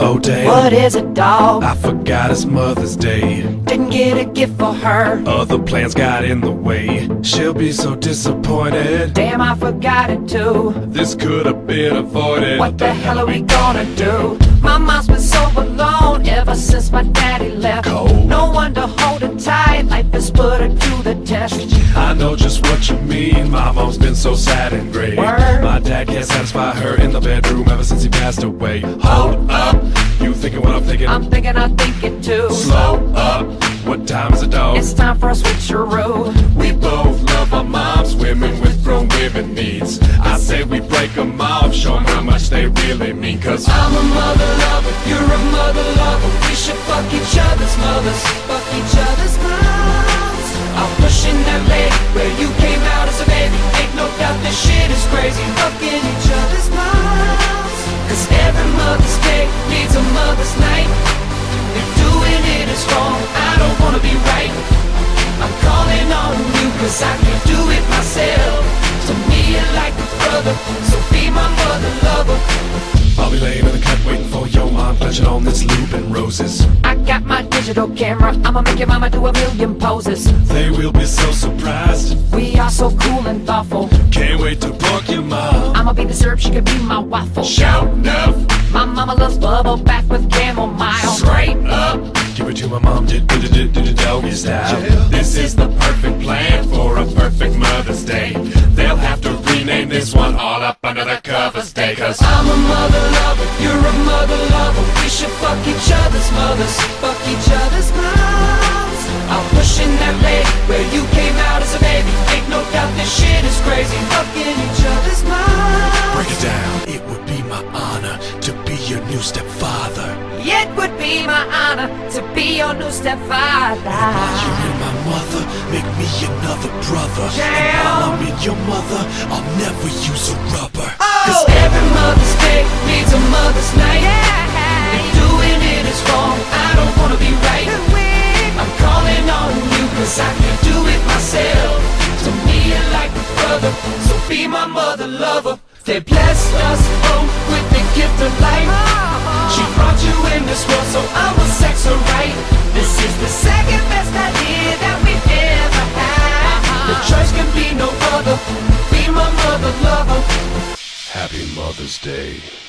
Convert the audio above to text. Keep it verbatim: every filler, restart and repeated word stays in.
Oh damn, what is it, dawg? I forgot it's Mother's Day. Didn't get a gift for her. Other plans got in the way. She'll be so disappointed. Damn, I forgot it too. This could have been avoided. What the hell are we gonna do? My mom's been so alone ever since my daddy left. Cold. No one to hold her tight. Life has put her to the test. I know just what you mean. My mom's been so sad and gray. Word. My dad can't satisfy her in the bedroom ever since he passed away. Hold up, you thinking what I'm thinking? I'm thinking I think it too. Slow up, what time is it, dog? It's time for a switcheroo. We both love our moms, women with grown women needs. I say we break them off, show them how much they really mean. Cause I'm a mother lover, you're a mother lover. We should fuck each other's mothers, fuck each other's moms. I'm pushing that leg where you came out as a baby. Ain't no doubt this shit is crazy, fucking each other's moms. Cause every Mother's Day needs a mother's night. If doing it is wrong, I don't wanna be right. I'm calling on you cause I can do it myself. To me you're like a brother, so be my mother lover. I'll be laying in the cut waiting for your mom, clutching on this loop and roses. I got my digital camera, I'ma make your mama do a million poses. They will be so surprised. We are so cool and thoughtful. Can't wait to book your mom. I'ma be the syrup, she could be my waffle. Shout enough. My mama loves bubble bath with chamomile. Straight up, give it to my mom, did did did did doggy style. This is the perfect plan for a perfect Mother's Day. They'll have to rename this one all up under the covers day. Cause I'm a mother lover, you're a mother lover. We should fuck each other's mothers, fuck each other's moms. I'm pushing that leg where you came out as a baby. Ain't no doubt this shit is crazy, fucking each other's moms. Break it down. It would be my honor to be your new stepfather. It would be my honor to be your new stepfather. And while you're in my mother, make me another brother. Damn. And while I'm in your mother, I'll never use a rubber. Oh. Cause every Mother's Day needs a mother's night. Yeah. If doing it is wrong, I don't wanna be right. I'm calling on you cause I can do it myself. To me you're like a brother, so be my mother lover. They blessed us both with the gift of life. She brought you in this world, so I will sex her right. This is the second best idea that we've ever had. The choice can be no other. Be my mother lover. Happy Mother's Day.